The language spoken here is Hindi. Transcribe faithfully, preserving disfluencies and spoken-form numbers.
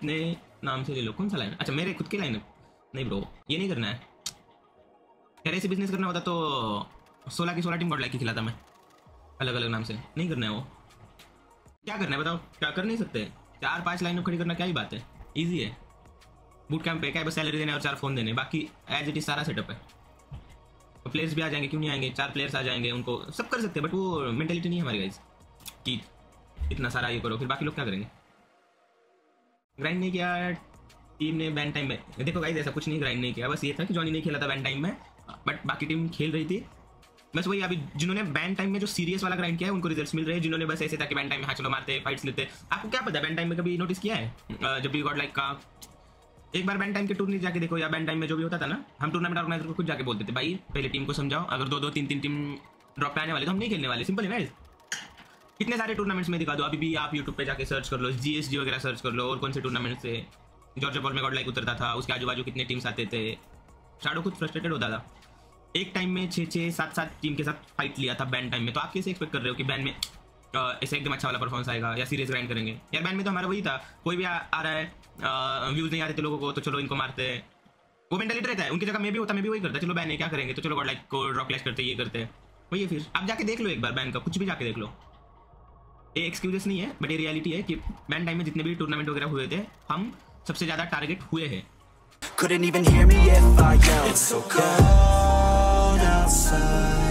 अपने नाम से ले लो। कौन सा लाइन? अच्छा मेरे खुद के लाइन। नहीं ब्रो ये नहीं करना है यार। ऐसे बिजनेस करना होता तो सोलह की सोलह टीम गॉडलाइक की खिलाता मैं अलग अलग नाम से। नहीं करना है वो। क्या करना है बताओ? क्या कर नहीं सकते? चार पांच लाइनों खड़ी करना क्या ही बात है, ईजी है। बूट कैंप पे क्या है, बस सैलरी देने और चार फोन देने, बाकी एज इट इज सारा सेटअप है। तो प्लेयर्स भी आ जाएंगे, क्यों नहीं आएंगे? चार प्लेयर्स आ जाएंगे, उनको सब कर सकते हैं, बट वो मेंटेलिटी नहीं है हमारी गाइस कि इतना सारा ये करो, फिर बाकी लोग क्या करेंगे? ग्राइंड नहीं किया टीम ने बैन टाइम में। देखो गाइस ऐसा कुछ नहीं ग्राइंड नहीं किया, बस ये था कि जॉनी नहीं खेला था बैन टाइम में, बट बाकी टीम खेल रही थी। बस वही अभी जिन्होंने बैन टाइम में जो सीरियस वाला ग्राइंड किया है उनको रिजल्ट्स मिल रहे हैं। जिन्होंने बस ऐसे था कि बैन टाइम में हाँ चलो मारते फाइट्स लेते। आपको क्या पता बैन टाइम में कभी नोटिस किया है जब भी गॉडलाइक का एक बार बैन टाइम के टूर्नामेंट जाके देखो, या बैन टाइम में जो भी होता था ना, हम टूर्नामेंट ऑर्गेनाइजर को खुद जाके बोलते थे भाई पहले टीम को समझाओ, अगर दो दो तीन तीन टीम ड्रॉप पे आने वाले तो हम नहीं खेलने वाले। सिंपल है ना। कितने सारे टूर्नामेंट्स में दिखा दो, अभी भी आप यूट्यूब पे जाके सर्च कर लो, जीएसजी वगैरह सर्च कर लो, और कौन से टूर्नामेंट से जॉर्जिया बॉल में गॉडलाइक उतरता था, उसके आजू बाजू कितने टीम्स आते थे। शाडो खुद फ्रस्ट्रेटेड होता था। एक टाइम में छः छः सात सात टीम के साथ फाइट लिया था बैन टाइम में। तो आप कैसे एक्सपेक्ट कर रहे हो कि बैन में ऐसे एकदम अच्छा वाला परफॉर्मेंस आएगा या सीरियस ग्राइंड करेंगे? यार बैन में तो हमारा वही था, कोई भी आ, आ रहा है, व्यूज नहीं आ रहे थे लोगों को, तो चलो इनको मारते हैं। वो मेंटालिटी रहता है। उनकी जगह मैं भी होता, मैं भी वही करता, चलो बैन है क्या करेंगे, तो चलो गॉडलाइक को ड्रॉप क्लैश करते, ये करते हैं वही है। फिर आप जाके देख लो एक बार बैन का, कुछ भी जाके देख लो। ये एक्सक्यूजेस नहीं है, बट ये रियलिटी है कि बैन टाइम में जितने भी टूर्नामेंट वगैरह हुए थे, हम सबसे ज़्यादा टारगेट हुए हैं। Couldn't even hear me if I yelled. It's so cold outside.